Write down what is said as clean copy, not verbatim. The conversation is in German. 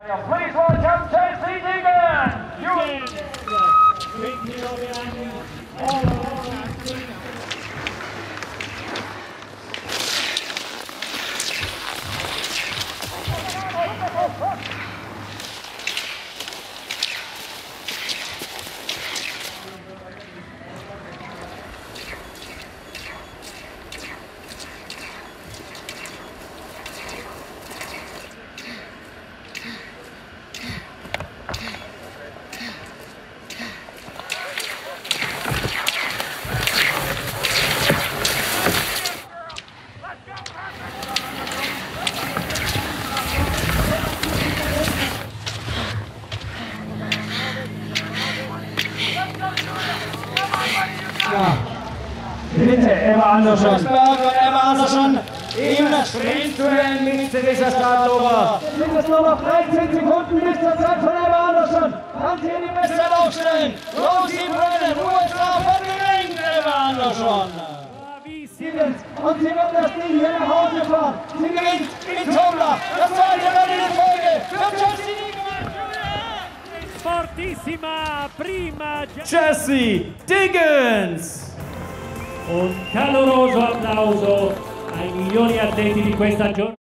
Please welcome Chelsea Diggins! Ja, bitte, Emma Andersson. Emma Andersson im Sprintduell mit Theresa Stadlober. Sind es nur noch 13 Sekunden bis zur Zeit von Emma Andersson. Kann sie in die Messer aufstellen. Rosi Bröder, USA verdrängt Emma Andersson. Und sie wird das Ding hier nach Hause fahren. Sie gewinnt in Tomla. Das zweite Rennen in Folge für Chelsea Diggins. Fortissima prima Chelsea Diggins! Un caloroso applauso ai migliori atleti di questa giornata.